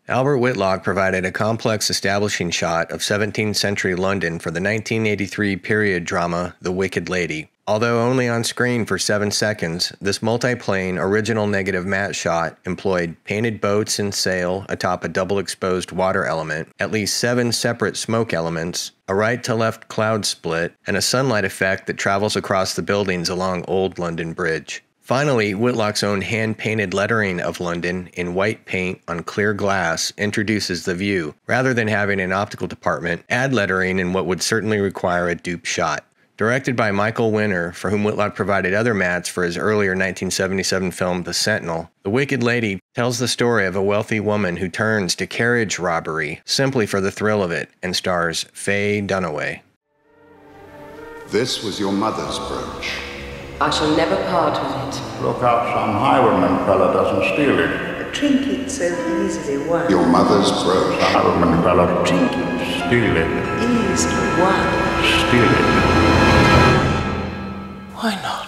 Albert Whitlock provided a complex establishing shot of 17th century London for the 1983 period drama The Wicked Lady. Although only on screen for 7 seconds, this multi-plane original negative matte shot employed painted boats in sail atop a double-exposed water element, at least 7 separate smoke elements, a right-to-left cloud split, and a sunlight effect that travels across the buildings along Old London Bridge. Finally, Whitlock's own hand-painted lettering of London in white paint on clear glass introduces the view. Rather than having an optical department, add lettering in what would certainly require a dupe shot. Directed by Michael Winner, for whom Whitlock provided other mattes for his earlier 1977 film The Sentinel, The Wicked Lady tells the story of a wealthy woman who turns to carriage robbery simply for the thrill of it, and stars Faye Dunaway. This was your mother's brooch. I shall never part with it. Look out some highwayman fella doesn't steal it. A trinket so easily won. Your mother's brooch. Highwayman fella trinket, steal it. Easily won. Steal it. Why not?